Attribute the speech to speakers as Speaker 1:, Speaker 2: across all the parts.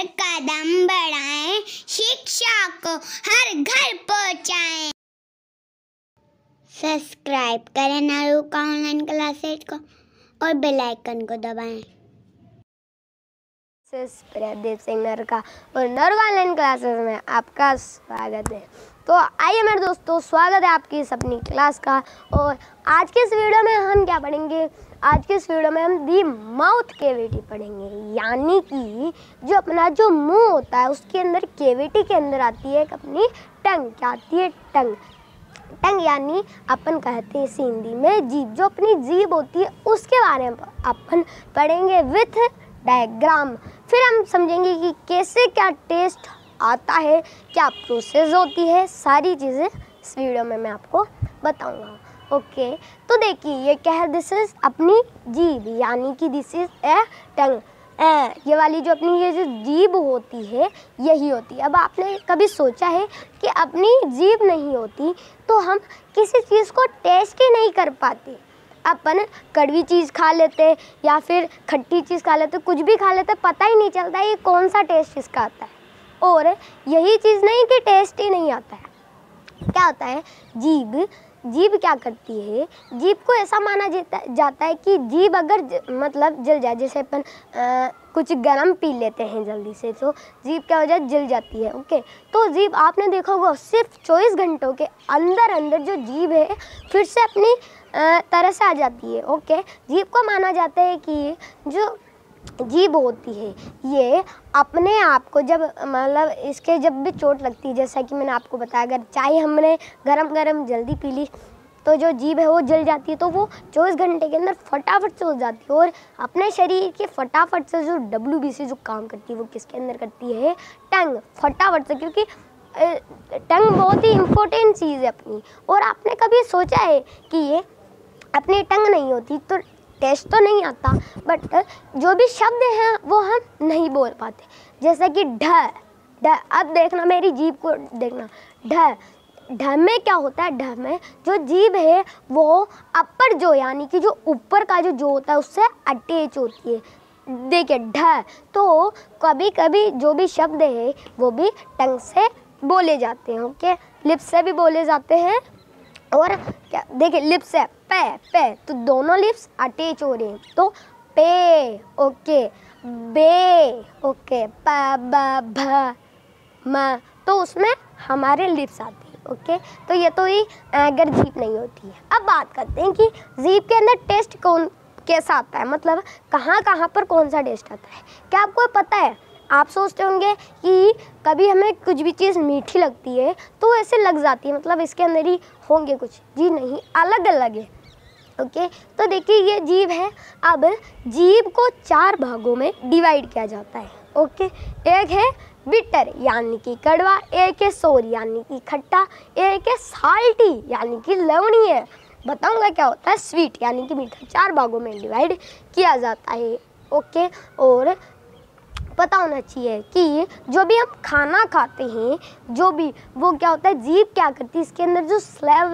Speaker 1: कदम बढ़ाएं, शिक्षा को हर घर पहुंचाएं। सब्सक्राइब करें नारुका ऑनलाइन क्लासेज को और बेल आइकन को दबाएं।
Speaker 2: प्रियदीप सिंह नरुका और नरुका ऑनलाइन क्लासेस में आपका स्वागत है। तो आइए मेरे दोस्तों, स्वागत है आपकी इस अपनी क्लास का। और आज के इस वीडियो में हम क्या पढ़ेंगे? आज के इस वीडियो में हम दी माउथ केविटी पढ़ेंगे, यानी कि जो अपना जो मुंह होता है उसके अंदर केविटी के अंदर आती है एक अपनी टंग। क्या आती है? टंग। टंग यानी अपन कहते हैं हिंदी में जीभ। जो अपनी जीभ होती है उसके बारे में अपन पढ़ेंगे विथ डायग्राम। फिर हम समझेंगे कि कैसे क्या टेस्ट आता है, क्या प्रोसेस होती है, सारी चीज़ें इस वीडियो में मैं आपको बताऊंगा। ओके, तो देखिए ये क्या है? दिस इज अपनी जीभ, यानी कि दिस इज ए टंग। ये वाली जो अपनी ये जो जीभ होती है यही होती है। अब आपने कभी सोचा है कि अपनी जीभ नहीं होती तो हम किसी चीज़ को टेस्ट ही नहीं कर पाते? अपन कड़वी चीज़ खा लेते या फिर खट्टी चीज़ खा लेते, कुछ भी खा लेते, पता ही नहीं चलता ये कौन सा टेस्ट इसका आता है। और यही चीज़ नहीं कि टेस्ट ही नहीं आता है, क्या होता है? जीभ क्या करती है? जीभ को ऐसा माना जाता है कि जीभ अगर मतलब जल जाए, जैसे अपन कुछ गरम पी लेते हैं जल्दी से तो जीभ क्या हो जाए? जल जाती है। ओके, तो जीभ आपने देखा होगा सिर्फ 24 घंटों के अंदर जो जीभ है फिर से अपनी तरह से आ जाती है। ओके, जीभ को माना जाता है कि जो जीभ होती है ये अपने आप को जब मतलब इसके जब भी चोट लगती है, जैसा कि मैंने आपको बताया, अगर चाय हमने गरम जल्दी पी ली तो जो जीभ है वो जल जाती है, तो वो 24 घंटे के अंदर फटाफट से हो जाती है। और अपने शरीर के फटाफट से जो WBC जो काम करती है वो किसके अंदर करती है? टंग। फटाफट से, क्योंकि टंग बहुत ही इम्पोर्टेंट चीज़ है अपनी। और आपने कभी सोचा है कि ये अपनी टंग नहीं होती तो टेस्ट तो नहीं आता, बट जो भी शब्द हैं वो हम नहीं बोल पाते, जैसे कि ढ। अब देखना मेरी जीभ को, देखना ढ में क्या होता है? ढ में जो जीभ है वो अपर जो यानी कि जो ऊपर का जो होता है उससे अटैच होती है। देखिए ढ, तो कभी कभी जो भी शब्द है वो भी टंग से बोले जाते हैं। ओके, लिप्स से भी बोले जाते हैं। और क्या देखिए, लिप्स से पे, तो दोनों लिप्स अटैच हो रहे हैं, तो पे। ओके, बे। ओके, प ब भ म, तो उसमें हमारे लिप्स आते हैं। ओके, तो ये तो ही अगर जीभ नहीं होती है। अब बात करते हैं कि जीभ के अंदर टेस्ट कैसा आता है, मतलब कहाँ पर कौन सा टेस्ट आता है। क्या आपको पता है? आप सोचते होंगे कि कभी हमें कुछ भी चीज़ मीठी लगती है तो ऐसे लग जाती है, मतलब इसके अंदर ही होंगे कुछ। जी नहीं, अलग अलग है। ओके, तो देखिए ये जीभ है। अब जीभ को 4 भागों में डिवाइड किया जाता है। ओके, एक है बिटर यानी कि कड़वा, एक है सोर यानी कि खट्टा, एक है साल्टी यानी कि लवणीय। बताऊंगा क्या होता है स्वीट यानी कि मीठा। 4 भागों में डिवाइड किया जाता है। ओके, और पता होना चाहिए कि जो भी हम खाना खाते हैं, जो भी वो क्या होता है, जीभ क्या करती है, इसके अंदर जो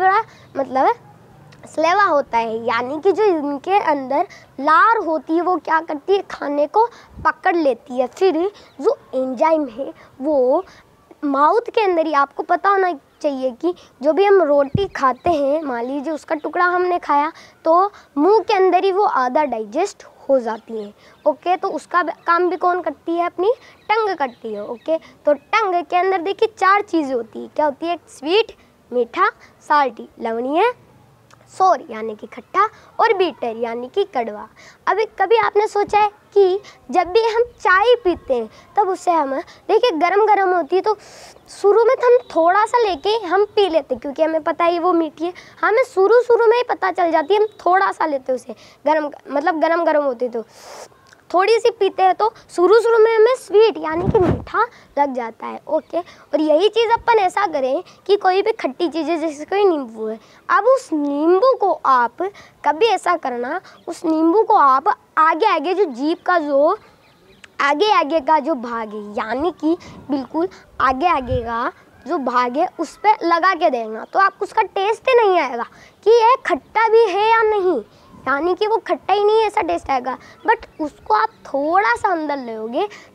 Speaker 2: स्लेवा होता है, यानी कि जो इनके अंदर लार होती है वो क्या करती है? खाने को पकड़ लेती है। फिर जो एंजाइम है वो माउथ के अंदर ही, आपको पता होना चाहिए कि जो भी हम रोटी खाते हैं, मान लीजिए उसका टुकड़ा हमने खाया तो मुंह के अंदर ही वो आधा डाइजेस्ट हो जाती है। ओके, तो उसका काम भी कौन करती है? अपनी टंग करती है। ओके, तो टंग के अंदर देखिए 4 चीज़ें होती है। क्या होती है? स्वीट, मीठा, साल्टी, लवणीय, सोर यानी कि खट्टा, और बीटर यानी कि कड़वा। अभी कभी आपने सोचा है कि जब भी हम चाय पीते हैं तब उससे हम देखिए गरम होती है तो शुरू में तो हम थोड़ा सा लेके हम पी लेते हैं, क्योंकि हमें पता है वो मीठी है। हमें शुरू में ही पता चल जाती है, हम थोड़ा सा लेते हैं उसे, गरम होती है तो थोड़ी सी पीते हैं तो शुरू में हमें स्वीट यानी कि मीठा लग जाता है। ओके, और यही चीज़ अपन ऐसा करें कि कोई भी खट्टी चीज़ है, जैसे कोई नींबू है, अब उस नींबू को आप कभी ऐसा करना, उस नींबू को आप आगे जो जीभ का जो आगे का जो भाग है, यानी कि बिल्कुल आगे का जो भाग है उस पर लगा के देना, तो आपको उसका टेस्ट ही नहीं आएगा कि यह खट्टा भी है या नहीं। यानी कि वो खट्टा ही नहीं ऐसा टेस्ट आएगा, बट उसको आप थोड़ा सा अंदर लोगे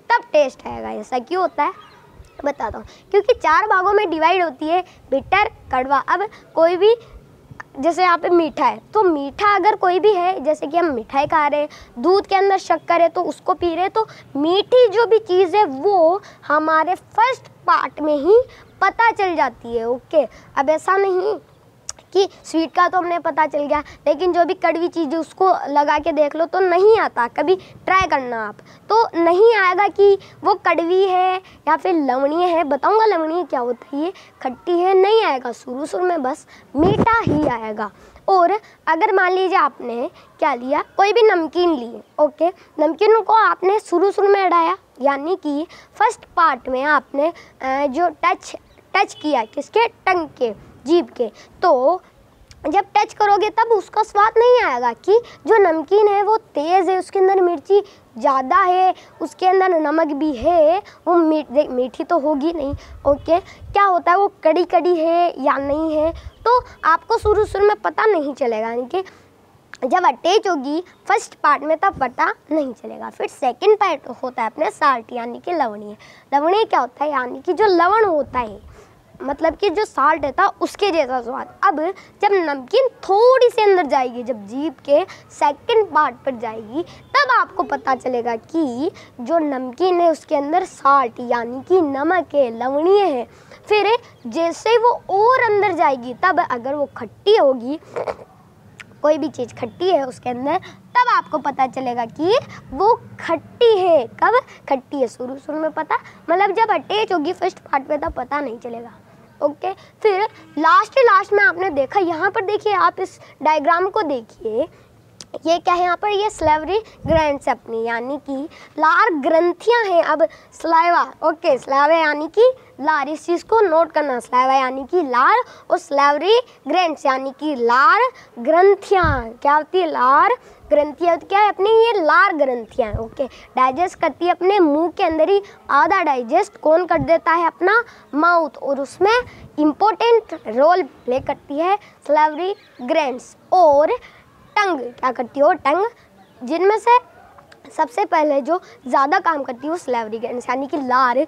Speaker 2: तब टेस्ट आएगा। ऐसा क्यों होता है बताता हूँ। क्योंकि 4 भागों में डिवाइड होती है, बिटर, कड़वा। अब कोई भी जैसे यहाँ पे मीठा है, तो मीठा अगर कोई भी है, जैसे कि हम मिठाई खा रहे हैं, दूध के अंदर शक्कर है तो उसको पी रहे हैं, तो मीठी जो भी चीज़ है वो हमारे फर्स्ट पार्ट में ही पता चल जाती है। ओके, अब ऐसा नहीं कि स्वीट का तो हमने पता चल गया, लेकिन जो भी कड़वी चीज़ है उसको लगा के देख लो तो नहीं आता। कभी ट्राई करना आप, तो नहीं आएगा कि वो कड़वी है या फिर लवणीय है। बताऊंगा लवणीय क्या होता है, ये खट्टी है, नहीं आएगा। शुरू में बस मीठा ही आएगा। और अगर मान लीजिए आपने क्या लिया, कोई भी नमकीन लिए, ओके, नमकीन को आपने शुरू में अड़ाया, यानी कि फर्स्ट पार्ट में आपने जो टच किया किसके, टंग के, जीभ के, तो जब टच करोगे तब उसका स्वाद नहीं आएगा कि जो नमकीन है वो तेज़ है, उसके अंदर मिर्ची ज़्यादा है, उसके अंदर नमक भी है, वो मीठी तो होगी नहीं। ओके, क्या होता है वो कड़ी है या नहीं है, तो आपको शुरू में पता नहीं चलेगा। यानी कि जब अटैच होगी फर्स्ट पार्ट में तब पता नहीं चलेगा। फिर सेकंड पार्ट होता है अपने साल्ट, यानी कि लवणीय। लवणीय क्या होता है, यानी कि जो लवण होता है, मतलब कि जो साल्ट रहता उसके जैसा स्वाद। अब जब नमकीन थोड़ी सी अंदर जाएगी, जब जीभ के सेकंड पार्ट पर जाएगी, तब आपको पता चलेगा कि जो नमकीन है उसके अंदर साल्ट यानी कि नमक है, लवणीय है। फिर जैसे वो और अंदर जाएगी, तब अगर वो खट्टी होगी, कोई भी चीज़ खट्टी है उसके अंदर, तब आपको पता चलेगा कि वो खट्टी है। कब खट्टी है, शुरू में पता, मतलब जब अटैच होगी फर्स्ट पार्ट पे तब पता नहीं चलेगा। ओके, फिर लास्ट में आपने देखा, यहाँ पर देखिए, आप इस डायग्राम को देखिए, ये क्या है यहाँ पर, ये स्लेवरी ग्रैंड्स अपनी, यानी कि लार ग्रंथियाँ हैं। अब स्लाइवा, ओके, स्लाइवा यानी कि लार, इस चीज़ को नोट करना, स्लाइवा यानी कि लार, और स्लेवरी ग्रैंड्स यानी कि लार ग्रंथियाँ। क्या होती है, लार ग्रंथियाँ, क्या है अपनी, ये लार ग्रंथियाँ हैं। ओके, डाइजेस्ट करती है अपने मुंह के अंदर ही, आधा डाइजेस्ट कौन कर देता है, अपना माउथ, और उसमें इम्पोर्टेंट रोल प्ले करती है स्लेवरी ग्रैंड्स। और टंग क्या करती है, टंग, जिनमें से सबसे पहले जो ज़्यादा काम करती है वो स्लेवरी ग्रैंड्स, यानी कि लार,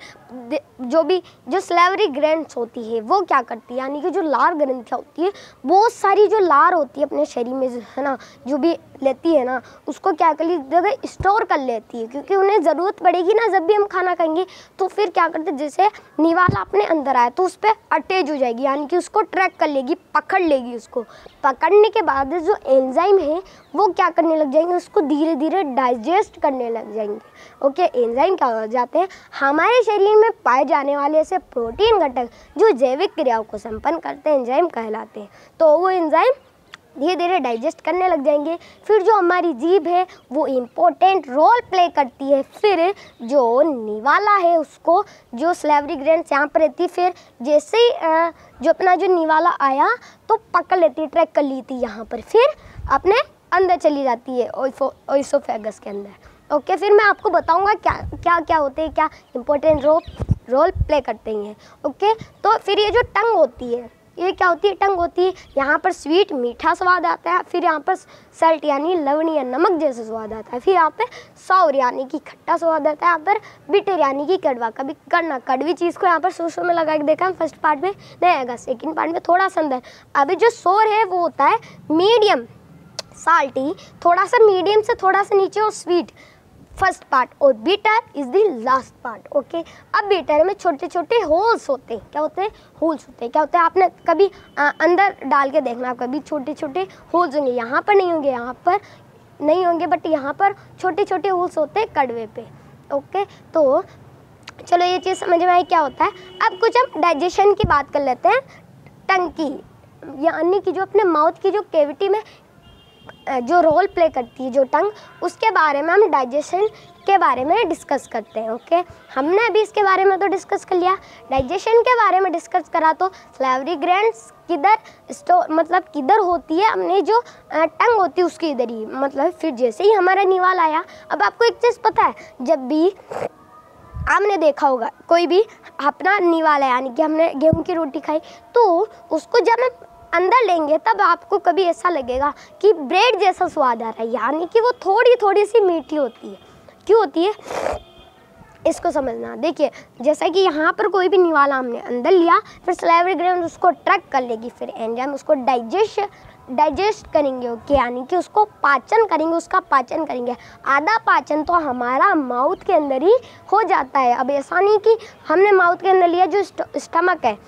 Speaker 2: जो स्लेवरी ग्रैंड्स होती है वो क्या करती है, यानी कि जो लार ग्रंथियाँ होती है, बहुत सारी जो लार होती है अपने शरीर में, है ना, जो भी लेती है ना, उसको क्या कर ली, स्टोर कर लेती है, क्योंकि उन्हें ज़रूरत पड़ेगी ना जब भी हम खाना खाएंगे। तो फिर क्या करते, जैसे निवाला अपने अंदर आए तो उस पर अटैच हो जाएगी, यानी कि उसको ट्रैक कर लेगी, पकड़ लेगी। उसको पकड़ने के बाद जो एंजाइम है वो क्या करने लग जाएंगे, उसको धीरे धीरे डाइजेस्ट करने लग जाएंगे। ओके, एंजाइम क्या हो जाते हैं, हमारे शरीर में पाए जाने वाले ऐसे प्रोटीन घटक जो जैविक क्रियाओं को संपन्न करते हैं, एंजाइम कहलाते हैं। तो वो एंजाइम धीरे धीरे डाइजेस्ट करने लग जाएंगे। फिर जो हमारी जीभ है वो इम्पोर्टेंट रोल प्ले करती है। फिर जो निवाला है उसको, जो स्लेवरी ग्रैंड्स यहाँ पर रहती, फिर जैसे ही जो अपना जो निवाला आया तो पकड़ लेती, ट्रैक कर ली थी यहाँ पर, फिर अपने अंदर चली जाती है ओइसोफेगस के अंदर। ओके, फिर मैं आपको बताऊँगा क्या क्या होते हैं, क्या इम्पोर्टेंट रोल प्ले करते हैं। ओके, तो फिर ये जो टंग होती है, ये क्या होती है, टंग होती है, यहाँ पर स्वीट मीठा स्वाद आता है, फिर यहाँ पर सल्ट यानी लवणीय नमक जैसा स्वाद आता है, फिर यहाँ पे सॉर यानी कि खट्टा स्वाद आता है, यहाँ पर बिटर यानी कि कड़वा। कभी कड़वी चीज़ को यहाँ पर सोसो में लगा के देखा हम, फर्स्ट पार्ट में नहीं आएगा, सेकेंड पार्ट में थोड़ा सा अंदर। अभी जो सोर है वो होता है मीडियम साल्टी, थोड़ा सा मीडियम से थोड़ा सा नीचे, और स्वीट फर्स्ट पार्ट, और bitter is the last part. Okay, अब बीटर में छोटे छोटे होल्स होते हैं। क्या होते हैं, होल्स होते हैं। क्या होता है, आपने कभी अंदर डाल के देखना, कभी छोटे छोटे होल्स होंगे, यहाँ पर नहीं होंगे, यहाँ पर नहीं होंगे, बट यहाँ पर छोटे छोटे होल्स होते हैं कड़वे पे। ओके, तो चलो ये चीज़ समझ में आई क्या होता है। अब कुछ हम डाइजेशन की बात कर लेते हैं। टंग की, यानी कि जो अपने माउथ की जो कैविटी में जो रोल प्ले करती है जो टंग, उसके बारे में हम डाइजेशन के बारे में डिस्कस करते हैं। ओके, हमने अभी इसके बारे में तो डिस्कस कर लिया, डाइजेशन के बारे में डिस्कस करा। तो स्लेवरी ग्रैंड्स किधर मतलब किधर होती है, हमने जो टंग होती है उसकी इधर ही, मतलब फिर जैसे ही हमारा निवाल आया। अब आपको एक चीज़ पता है, जब भी आपने देखा होगा कोई भी अपना निवाल है, यानी कि हमने गेहूँ की रोटी खाई, तो उसको जब हम अंदर लेंगे तब आपको कभी ऐसा लगेगा कि ब्रेड जैसा स्वाद आ रहा है, यानी कि वो थोड़ी थोड़ी सी मीठी होती है। क्यों होती है, इसको समझना। देखिए जैसा कि यहाँ पर कोई भी निवाला हमने अंदर लिया, फिर सलाइवरी ग्लैंड उसको ट्रैक कर लेगी, फिर एंजाइम उसको डाइजेस्ट करेंगे, ओके, यानी कि उसको पाचन करेंगे, उसका पाचन करेंगे। आधा पाचन तो हमारा माउथ के अंदर ही हो जाता है। अब ऐसा नहीं कि हमने माउथ के अंदर लिया, जो स्टमक है,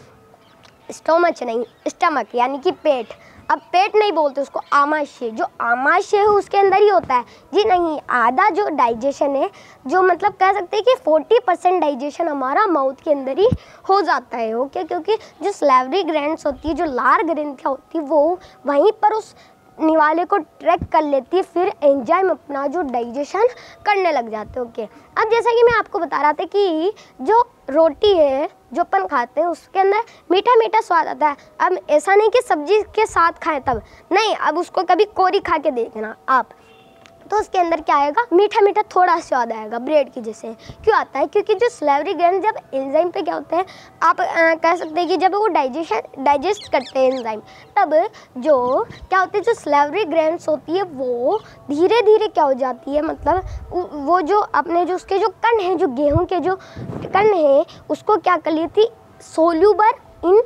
Speaker 2: स्टोमच नहीं, स्टमक यानी कि पेट। अब पेट नहीं बोलते उसको, आमाशय, जो आमाशय है उसके अंदर ही होता है जी नहीं। आधा जो डाइजेशन है, जो मतलब कह सकते हैं कि 40% डाइजेशन हमारा माउथ के अंदर ही हो जाता है, ओके, क्योंकि जो सलाइवरी ग्लैंड्स होती है, जो लार ग्रंथियाँ होती है, वो वहीं पर उस निवाले को ट्रैक कर लेती है, फिर एंजाइम अपना जो डाइजेशन करने लग जाते हैं, ओके। अब जैसा कि मैं आपको बता रहा था कि जो रोटी है जो अपन खाते हैं उसके अंदर मीठा मीठा स्वाद आता है। अब ऐसा नहीं कि सब्जी के साथ खाएं तब नहीं, अब उसको कभी कोरी खा के देखना आप, तो उसके अंदर क्या आएगा, मीठा मीठा थोड़ा स्वाद आएगा ब्रेड की जैसे। क्यों आता है, क्योंकि जो सलाइवरी ग्लैंड जब एंजाइम पे क्या होते हैं, आप कह सकते हैं कि जब वो डाइजेस्ट करते हैं एंजाइम, तब जो क्या होते हैं, जो सलाइवरी ग्लैंड्स होती है वो धीरे धीरे क्या हो जाती है, मतलब वो जो अपने जो उसके जो कण हैं, जो गेहूँ के जो कण हैं, उसको क्या कर लेती, सोल्यूबर इन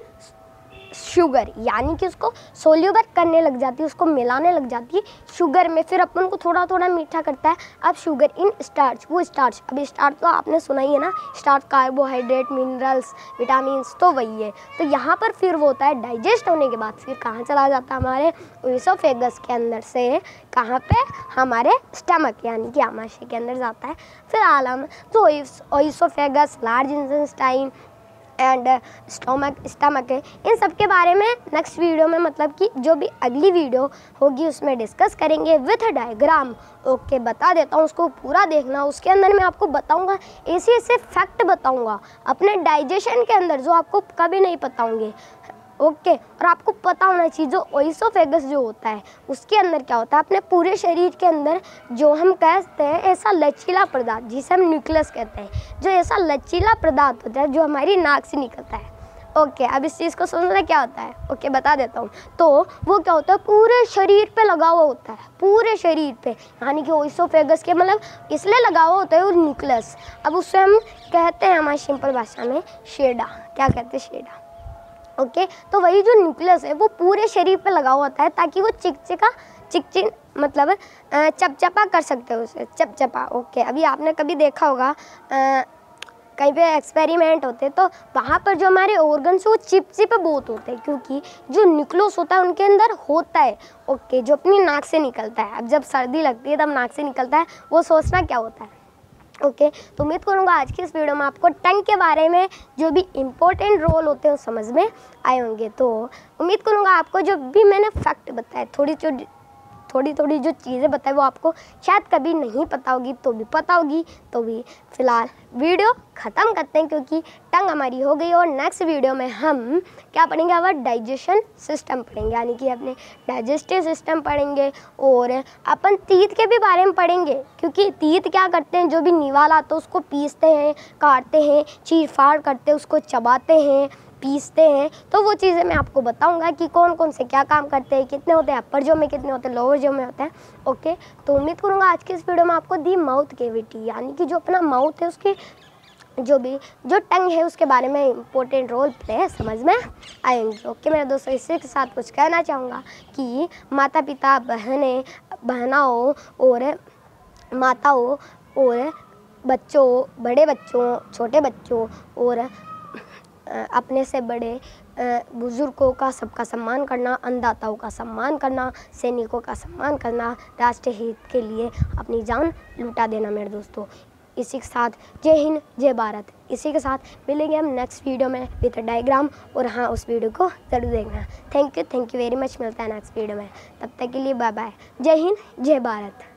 Speaker 2: शुगर, यानी कि उसको सोल्यूबर करने लग जाती है, उसको मिलाने लग जाती है शुगर में। फिर अपन को थोड़ा थोड़ा मीठा करता है। अब शुगर इन स्टार्च, वो स्टार्च, अभी स्टार्च तो आपने सुना ही है ना, स्टार्च कार्बोहाइड्रेट, मिनरल्स, विटामिन्स, तो वही है। तो यहाँ पर फिर वो होता है डाइजेस्ट होने के बाद फिर कहाँ चला जाता है, हमारे ओइसोफेगस के अंदर से कहाँ पे, हमारे स्टमक यानी कि आमाशय के अंदर जाता है। फिर आलम तो oesophagus, large intestine and stomach है। इन सब के बारे में नेक्स्ट वीडियो में, मतलब कि जो भी अगली वीडियो होगी उसमें डिस्कस करेंगे विथ डायग्राम, ओके। बता देता हूँ, उसको पूरा देखना। उसके अंदर मैं आपको बताऊँगा, ऐसे ऐसे फैक्ट बताऊँगा अपने डाइजेशन के अंदर जो आपको कभी नहीं पता होंगे, ओके। और आपको पता होना चाहिए जो ओइसोफेगस जो होता है उसके अंदर क्या होता है, अपने पूरे शरीर के अंदर जो हम कहते हैं ऐसा लचीला पदार्थ, जिसे हम न्यूक्लियस कहते हैं, जो ऐसा लचीला पदार्थ होता है जो हमारी नाक से निकलता है, ओके। अब इस चीज़ को समझना क्या होता है, ओके, बता देता हूँ। तो वो क्या होता है, पूरे शरीर पे लगा हुआ होता है, पूरे शरीर पे, यानी कि ओइसोफेगस के मतलब इसलिए लगा हुआ होता है वो न्यूक्लियस। अब उससे हम कहते हैं हमारी सिंपल भाषा में शेडा, क्या कहते हैं, शेडा, ओके। तो वही जो न्यूक्लियस है वो पूरे शरीर पे लगा हुआ होता है, ताकि वो चिकचिक मतलब चपचपा कर सकते हो उसे, चपचपा, ओके। अभी आपने कभी देखा होगा कहीं पे एक्सपेरिमेंट होते तो वहाँ पर जो हमारे ऑर्गन्स वो चिपचिपे बहुत होते हैं, क्योंकि जो न्यूक्लियस होता है उनके अंदर होता है, ओके, जो अपनी नाक से निकलता है। अब जब सर्दी लगती है तब नाक से निकलता है, वो सोचना क्या होता है, ओके। तो उम्मीद करूँगा आज की इस वीडियो में आपको टंग के बारे में जो भी इम्पोर्टेंट रोल होते हैं वो समझ में आए होंगे। तो उम्मीद करूँगा आपको जो भी मैंने फैक्ट बताए, थोड़ी जो चीज़ें बताई वो आपको शायद कभी नहीं पता होगी, तो भी पता होगी। तो भी फ़िलहाल वीडियो ख़त्म करते हैं, क्योंकि टंग हमारी हो गई। और नेक्स्ट वीडियो में हम क्या पढ़ेंगे, हमारा डाइजेशन सिस्टम पढ़ेंगे, यानी कि अपने डाइजेस्टिव सिस्टम पढ़ेंगे। और अपन तीत के भी बारे में पढ़ेंगे, क्योंकि तीत क्या करते हैं, जो भी निवाला आता है उसको पीसते हैं, काटते हैं, चीर फाड़ करते हैं, उसको चबाते हैं, पीसते हैं। तो वो चीज़ें मैं आपको बताऊंगा कि कौन कौन से क्या काम करते हैं, कितने होते हैं, अपर जो में कितने होते हैं, लोअर जो में होते हैं, ओके। तो उम्मीद करूंगा आज की इस वीडियो में आपको दी माउथ कैविटी, यानी कि जो अपना माउथ है उसकी जो टंग है उसके बारे में इम्पोर्टेंट रोल प्ले समझ में आएंगे, ओके। मेरे दोस्तों इसी के साथ कुछ कहना चाहूँगा कि माता पिता, बहनाओं और माताओं और बच्चों, बड़े बच्चों, छोटे बच्चों और अपने से बड़े बुजुर्गों का सबका सम्मान करना, अन्नदाताओं का सम्मान करना, सैनिकों का सम्मान करना, राष्ट्र हित के लिए अपनी जान लुटा देना मेरे दोस्तों। इसी के साथ जय हिंद, जय भारत। इसी के साथ मिलेंगे हम नेक्स्ट वीडियो में विद डायग्राम। और हाँ, उस वीडियो को ज़रूर देखना। Thank you very much. मिलता है नेक्स्ट वीडियो में, तब तक के लिए बाय बाय। जय हिंद, जय भारत।